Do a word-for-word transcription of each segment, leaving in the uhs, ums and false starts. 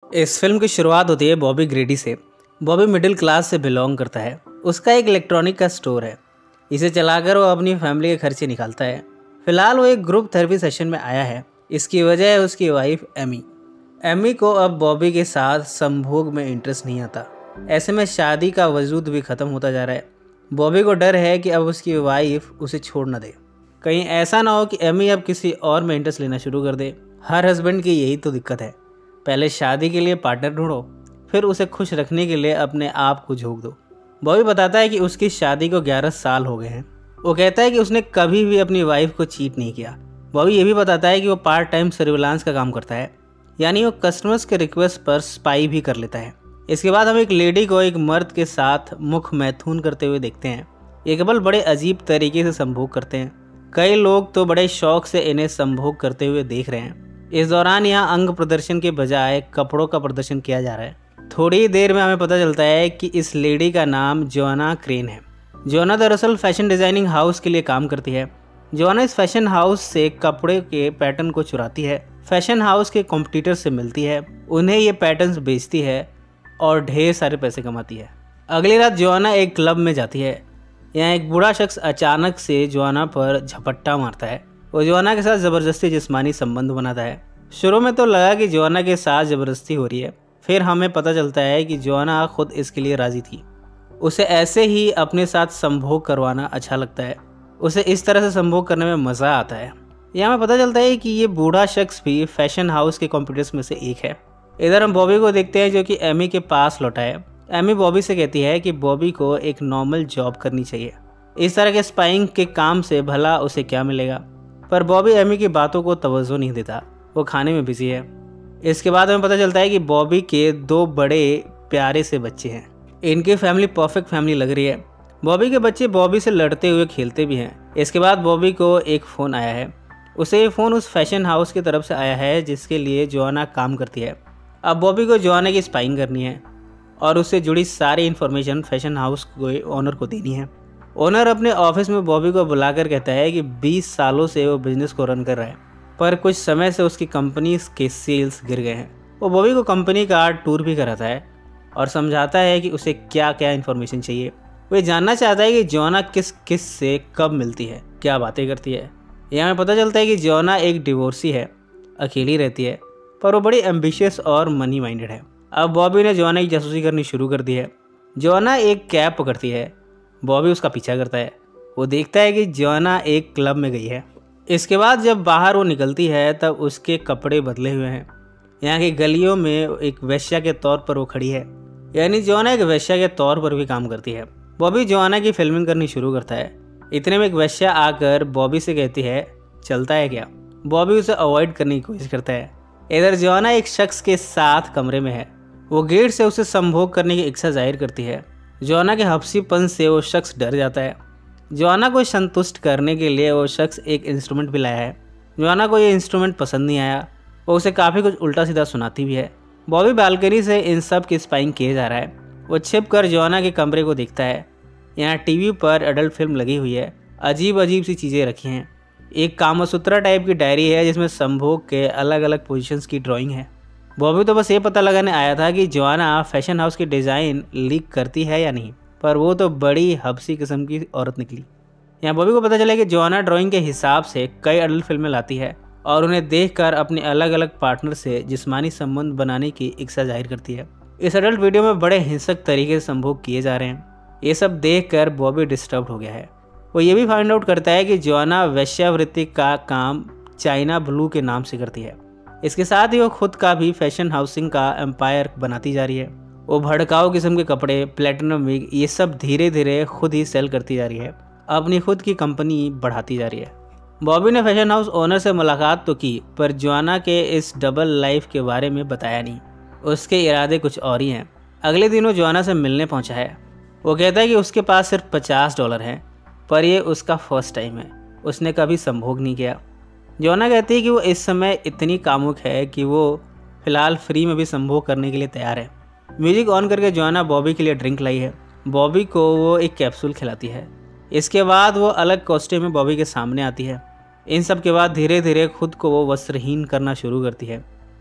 इस फिल्म की शुरुआत होती है बॉबी ग्रेडी से। बॉबी मिडिल क्लास से बिलोंग करता है। उसका एक इलेक्ट्रॉनिक का स्टोर है। इसे चलाकर वो अपनी फैमिली के खर्चे निकालता है। फिलहाल वो एक ग्रुप थेरेपी सेशन में आया है। इसकी वजह है उसकी वाइफ एमी। एमी को अब बॉबी के साथ संभोग में इंटरेस्ट नहीं आता। ऐसे में शादी का वजूद भी ख़त्म होता जा रहा है। बॉबी को डर है कि अब उसकी वाइफ उसे छोड़ न दे। कहीं ऐसा ना हो कि एमी अब किसी और में इंटरेस्ट लेना शुरू कर दे। हर हस्बैंड की यही तो दिक्कत है। पहले शादी के लिए पार्टनर ढूंढो, फिर उसे खुश रखने के लिए अपने आप को झोंक दो। बॉबी बताता है कि उसकी शादी को ग्यारह साल हो गए हैं। वो कहता है कि उसने कभी भी अपनी वाइफ को चीट नहीं किया। बॉबी ये भी बताता है कि वो पार्ट टाइम सर्विलांस का काम करता है, यानी वो कस्टमर्स के रिक्वेस्ट पर स्पाई भी कर लेता है। इसके बाद हम एक लेडी को एक मर्द के साथ मुख मैथुन करते हुए देखते हैं। ये कपल बड़े अजीब तरीके से संभोग करते हैं। कई लोग तो बड़े शौक से इन्हें संभोग करते हुए देख रहे हैं। इस दौरान यहाँ अंग प्रदर्शन के बजाय कपड़ों का प्रदर्शन किया जा रहा है। थोड़ी देर में हमें पता चलता है कि इस लेडी का नाम जोआना क्रेन है। जोआना दरअसल फैशन डिजाइनिंग हाउस के लिए काम करती है। जोआना इस फैशन हाउस से कपड़े के पैटर्न को चुराती है, फैशन हाउस के कॉम्पिटिटर से मिलती है, उन्हें ये पैटर्न्स बेचती है और ढेर सारे पैसे कमाती है। अगली रात जोआना एक क्लब में जाती है। यहाँ एक बूढ़ा शख्स अचानक से जोआना पर झपट्टा मारता है। वो जोआना के साथ ज़बरदस्ती जिस्मानी संबंध बनाता है। शुरू में तो लगा कि जोआना के साथ ज़बरदस्ती हो रही है, फिर हमें पता चलता है कि जोआना खुद इसके लिए राज़ी थी। उसे ऐसे ही अपने साथ संभोग करवाना अच्छा लगता है। उसे इस तरह से संभोग करने में मज़ा आता है। यहाँ हमें पता चलता है कि ये बूढ़ा शख्स भी फैशन हाउस के कॉम्पिटिटर्स में से एक है। इधर हम बॉबी को देखते हैं जो कि एमी के पास लौटा है। एमी बॉबी से कहती है कि बॉबी को एक नॉर्मल जॉब करनी चाहिए। इस तरह के स्पाइंग के काम से भला उसे क्या मिलेगा, पर बॉबी एमी की बातों को तवज्जो नहीं देता। वो खाने में बिजी है। इसके बाद हमें पता चलता है कि बॉबी के दो बड़े प्यारे से बच्चे हैं। इनकी फैमिली परफेक्ट फैमिली लग रही है। बॉबी के बच्चे बॉबी से लड़ते हुए खेलते भी हैं। इसके बाद बॉबी को एक फ़ोन आया है। उसे ये फ़ोन उस फैशन हाउस की तरफ से आया है जिसके लिए जोआना काम करती है। अब बॉबी को जोआना की स्पाइंग करनी है और उससे जुड़ी सारी इन्फॉर्मेशन फैशन हाउस के ओनर को देनी है। ओनर अपने ऑफिस में बॉबी को बुलाकर कहता है कि बीस सालों से वो बिजनेस को रन कर रहा है, पर कुछ समय से उसकी कंपनी के सेल्स गिर गए हैं। वो बॉबी को कंपनी का टूर भी कराता है और समझाता है कि उसे क्या क्या इन्फॉर्मेशन चाहिए। वो ये जानना चाहता है कि जोआना किस किस से कब मिलती है, क्या बातें करती है। यहाँ हमें पता चलता है कि जोआना एक डिवोर्सी है, अकेली रहती है, पर वो बड़ी एम्बिशियस और मनी माइंडेड है। अब बॉबी ने जोआना की जासूसी करनी शुरू कर दी है। जोआना एक कैब पकड़ती है। बॉबी उसका पीछा करता है। वो देखता है कि जोआना एक क्लब में गई है। इसके बाद जब बाहर वो निकलती है तब उसके कपड़े बदले हुए हैं। यहाँ की गलियों में एक वेश्या के तौर पर वो खड़ी है, यानी जोआना एक वेश्या के तौर पर भी काम करती है। बॉबी जोआना की फिल्मिंग करनी शुरू करता है। इतने में एक वेश्या आकर बॉबी से कहती है, चलता है क्या। बॉबी उसे अवॉइड करने की कोशिश करता है। इधर जोआना एक शख्स के साथ कमरे में है। वो गेट से उसे संभोग करने की इच्छा जाहिर करती है। जोआना के हफ्सीपन से वो शख्स डर जाता है। जोआना को संतुष्ट करने के लिए वो शख्स एक इंस्ट्रूमेंट भी लाया है। जोआना को ये इंस्ट्रूमेंट पसंद नहीं आया। वो उसे काफ़ी कुछ उल्टा सीधा सुनाती भी है। बॉबी बालकनी से इन सब की स्पाइंग किए जा रहा है। वो छिप कर जोआना के कमरे को देखता है। यहाँ टीवी पर एडल्ट फिल्म लगी हुई है। अजीब अजीब सी चीज़ें रखी हैं। एक कामसूत्रा टाइप की डायरी है जिसमें संभोग के अलग अलग पोजीशंस की ड्राइंग है। बॉबी तो बस ये पता लगाने आया था कि जोआना फैशन हाउस की डिज़ाइन लीक करती है या नहीं, पर वो तो बड़ी हबसी किस्म की औरत निकली। यहाँ बॉबी को पता चला कि जोआना ड्राइंग के हिसाब से कई एडल्ट फिल्में लाती है और उन्हें देखकर अपने अलग अलग पार्टनर से जिस्मानी संबंध बनाने की इच्छा जाहिर करती है। इस एडल्ट वीडियो में बड़े हिंसक तरीके से संभोग किए जा रहे हैं। ये सब देखकर बॉबी डिस्टर्ब हो गया है। वो ये भी फाइंड आउट करता है कि जोआना वेश्यावृत्ति का काम चाइना ब्लू के नाम से करती है। इसके साथ ही वो खुद का भी फैशन हाउसिंग का एम्पायर बनाती जा रही है। वो भड़काऊ किस्म के कपड़े, प्लेटिनम विग, ये सब धीरे धीरे खुद ही सेल करती जा रही है। अपनी खुद की कंपनी बढ़ाती जा रही है। बॉबी ने फैशन हाउस ओनर से मुलाकात तो की, पर जोआना के इस डबल लाइफ के बारे में बताया नहीं। उसके इरादे कुछ और ही हैं। अगले दिन वो जोआना से मिलने पहुंचा है। वो कहता है कि उसके पास सिर्फ पचास डॉलर हैं, पर यह उसका फर्स्ट टाइम है। उसने कभी संभोग नहीं किया। जोआना कहती है कि वो इस समय इतनी कामुक है कि वो फिलहाल फ्री में भी संभोग करने के लिए तैयार है। म्यूजिक ऑन करके जोआना बॉबी के लिए ड्रिंक लाई है। बॉबी को वो एक कैप्सूल खिलाती है। इसके बाद वो अलग कॉस्ट्यूम में बॉबी के सामने आती है। इन सब के बाद धीरे धीरे खुद को वो वस्त्रहीन करना शुरू करती है।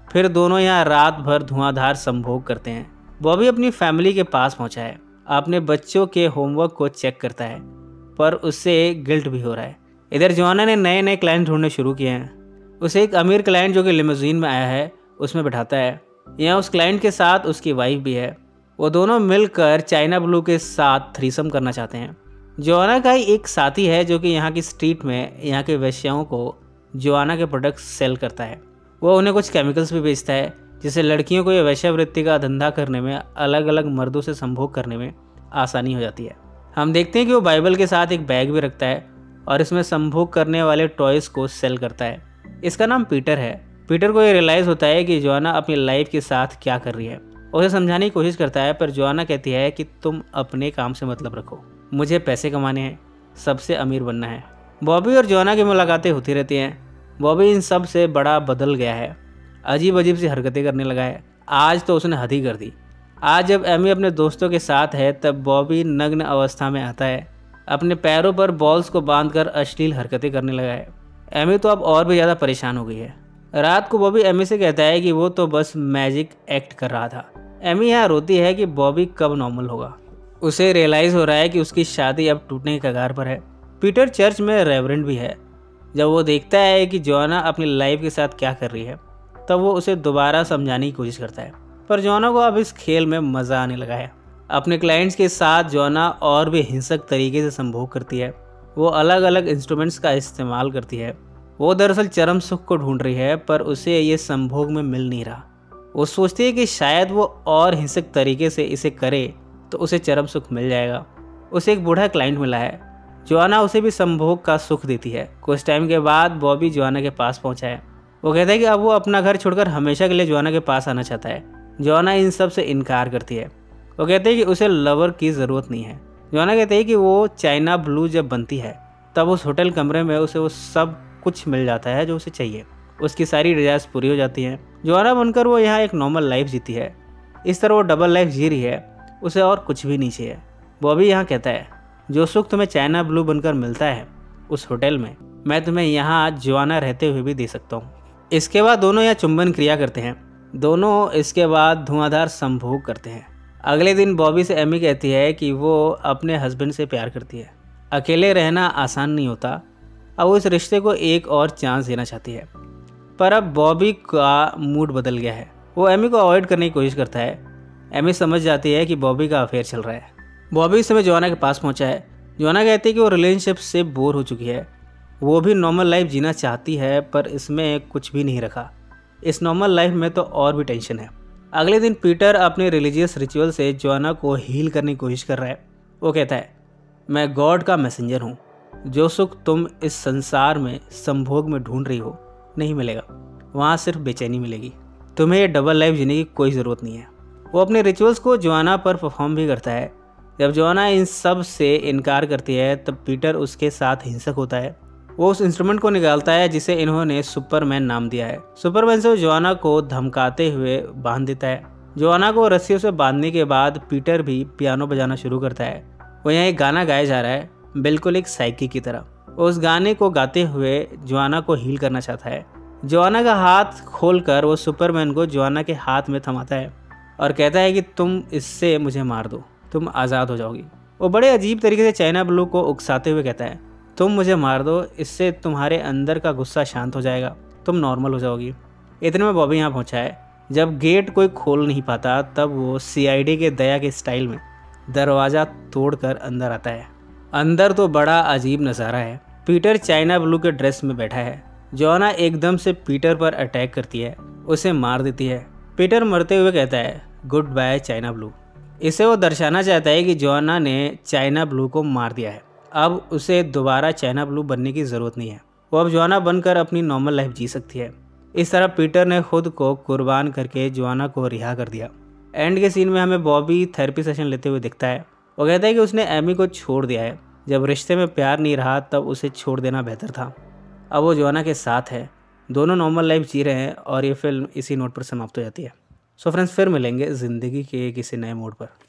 फिर दोनों यहाँ रात भर धुआंधार संभोग करते हैं। बॉबी अपनी फैमिली के पास पहुंचा है, अपने बच्चों के होमवर्क को चेक करता है, पर उससे गिल्ट भी हो रहा है। इधर जोआना ने नए नए क्लाइंट ढूंढने शुरू किए हैं। उसे एक अमीर क्लाइंट जो कि लिमोजीन में आया है उसमें बैठाता है। यहाँ उस क्लाइंट के साथ उसकी वाइफ भी है। वो दोनों मिलकर चाइना ब्लू के साथ थ्रीसम करना चाहते हैं। जोआना का ही एक साथी है जो कि यहाँ की स्ट्रीट में यहाँ के वेश्याओं को जोआना के प्रोडक्ट्स सेल करता है। वो उन्हें कुछ केमिकल्स भी बेचता है जिससे लड़कियों को ये वेश्यावृत्ति का धंधा करने में, अलग अलग मर्दों से संभोग करने में आसानी हो जाती है। हम देखते हैं कि वो बाइबल के साथ एक बैग भी रखता है और इसमें संभोग करने वाले टॉयज़ को सेल करता है। इसका नाम पीटर है। पीटर को ये रियलाइज़ होता है कि जोआना अपनी लाइफ के साथ क्या कर रही है। उसे समझाने की कोशिश करता है, पर जोआना कहती है कि तुम अपने काम से मतलब रखो, मुझे पैसे कमाने हैं, सबसे अमीर बनना है। बॉबी और जोआना की मुलाकातें होती रहती हैं। बॉबी इन सब से बड़ा बदल गया है, अजीब अजीब सी हरकतें करने लगा है। आज तो उसने हद ही कर दी। आज जब एमी अपने दोस्तों के साथ है तब बॉबी नग्न अवस्था में आता है, अपने पैरों पर बॉल्स को बांधकर अश्लील हरकतें करने लगा है। एमी तो अब और भी ज़्यादा परेशान हो गई है। रात को बॉबी एमी से कहता है कि वो तो बस मैजिक एक्ट कर रहा था। एमी यहाँ रोती है कि बॉबी कब नॉर्मल होगा। उसे रियलाइज़ हो रहा है कि उसकी शादी अब टूटने के कगार पर है। पीटर चर्च में रेवरेंड भी है। जब वो देखता है कि जोआना अपनी लाइफ के साथ क्या कर रही है तब वो उसे दोबारा समझाने की कोशिश करता है, पर जोआना को अब इस खेल में मज़ा आने लगा है। अपने क्लाइंट्स के साथ जोआना और भी हिंसक तरीके से संभोग करती है। वो अलग अलग इंस्ट्रूमेंट्स का इस्तेमाल करती है। वो दरअसल चरम सुख को ढूंढ रही है, पर उसे ये संभोग में मिल नहीं रहा। वो सोचती है कि शायद वो और हिंसक तरीके से इसे करे तो उसे चरम सुख मिल जाएगा। उसे एक बूढ़ा क्लाइंट मिला है। जोआना उसे भी संभोग का सुख देती है। कुछ टाइम के बाद बॉबी जोआना के पास पहुंचा है। वो कहता है कि अब वो अपना घर छोड़कर हमेशा के लिए जोआना के पास आना चाहता है। जोआना इन सब से इनकार करती है। वो कहते हैं कि उसे लवर की ज़रूरत नहीं है। जोआना कहते हैं कि वो चाइना ब्लू जब बनती है तब उस होटल कमरे में उसे वो सब कुछ मिल जाता है जो उसे चाहिए। उसकी सारी डिज़ायर्स पूरी हो जाती हैं। जोआना बनकर वो यहाँ एक नॉर्मल लाइफ जीती है। इस तरह वो डबल लाइफ जी रही है, उसे और कुछ भी नहीं चाहिए। बॉबी यहाँ कहता है, जो सुख तुम्हें चाइना ब्लू बनकर मिलता है उस होटल में, मैं तुम्हें यहाँ जोआना रहते हुए भी दे सकता हूँ। इसके बाद दोनों यहाँ चुंबन क्रिया करते हैं। दोनों इसके बाद धुआंधार संभोग करते हैं। अगले दिन बॉबी से एमी कहती है कि वो अपने हस्बैंड से प्यार करती है। अकेले रहना आसान नहीं होता। अब वो इस रिश्ते को एक और चांस देना चाहती है, पर अब बॉबी का मूड बदल गया है। वो एमी को अवॉइड करने की कोशिश करता है। एमी समझ जाती है कि बॉबी का अफेयर चल रहा है। बॉबी इस समय जोआना के पास पहुंचा है। जोआना कहती है कि वो रिलेशनशिप से बोर हो चुकी है। वो भी नॉर्मल लाइफ जीना चाहती है, पर इसमें कुछ भी नहीं रखा। इस नॉर्मल लाइफ में तो और भी टेंशन है। अगले दिन पीटर अपने रिलीजियस रिचुअल से जोआना को हील करने की कोशिश कर रहा है। वो कहता है, मैं गॉड का मैसेंजर हूँ। जो सुख तुम इस संसार में संभोग में ढूंढ रही हो नहीं मिलेगा, वहाँ सिर्फ बेचैनी मिलेगी। तुम्हें ये डबल लाइफ जीने की कोई ज़रूरत नहीं है। वो अपने रिचुअल्स को जोआना पर परफॉर्म भी करता है। जब जोआना इन सब से इनकार करती है तब पीटर उसके साथ हिंसक होता है। वो उस इंस्ट्रूमेंट को निकालता है जिसे इन्होंने सुपरमैन नाम दिया है। सुपरमैन से वो जोआना को धमकाते हुए बांध देता है। जोआना को रस्सियों से बांधने के बाद पीटर भी पियानो बजाना शुरू करता है। वो यहाँ एक गाना गाया जा रहा है, बिल्कुल एक साइकी की तरह। वो उस गाने को गाते हुए जोआना को हील करना चाहता है। जोआना का हाथ खोलकर वो सुपरमैन को जोआना के हाथ में थमाता है और कहता है कि तुम इससे मुझे मार दो, तुम आज़ाद हो जाओगी। वो बड़े अजीब तरीके से चाइना ब्लू को उकसाते हुए कहता है, तुम मुझे मार दो, इससे तुम्हारे अंदर का गुस्सा शांत हो जाएगा, तुम नॉर्मल हो जाओगी। इतने में बॉबी यहाँ पहुँचा है। जब गेट कोई खोल नहीं पाता तब वो सीआईडी के दया के स्टाइल में दरवाज़ा तोड़कर अंदर आता है। अंदर तो बड़ा अजीब नज़ारा है। पीटर चाइना ब्लू के ड्रेस में बैठा है। जोआना एकदम से पीटर पर अटैक करती है, उसे मार देती है। पीटर मरते हुए कहता है, गुड बाय चाइना ब्लू। इसे वो दर्शाना चाहता है कि जोआना ने चाइना ब्लू को मार दिया है। अब उसे दोबारा चाइना ब्लू बनने की ज़रूरत नहीं है। वो अब जोआना बनकर अपनी नॉर्मल लाइफ जी सकती है। इस तरह पीटर ने खुद को कुर्बान करके जोआना को रिहा कर दिया। एंड के सीन में हमें बॉबी थेरेपी सेशन लेते हुए दिखता है। वो कहता है कि उसने एमी को छोड़ दिया है। जब रिश्ते में प्यार नहीं रहा तब उसे छोड़ देना बेहतर था। अब वो जोआना के साथ है, दोनों नॉर्मल लाइफ जी रहे हैं और ये फिल्म इसी नोट पर समाप्त हो जाती है। सो फ्रेंड्स, फिर मिलेंगे ज़िंदगी के किसी नए मोड़ पर।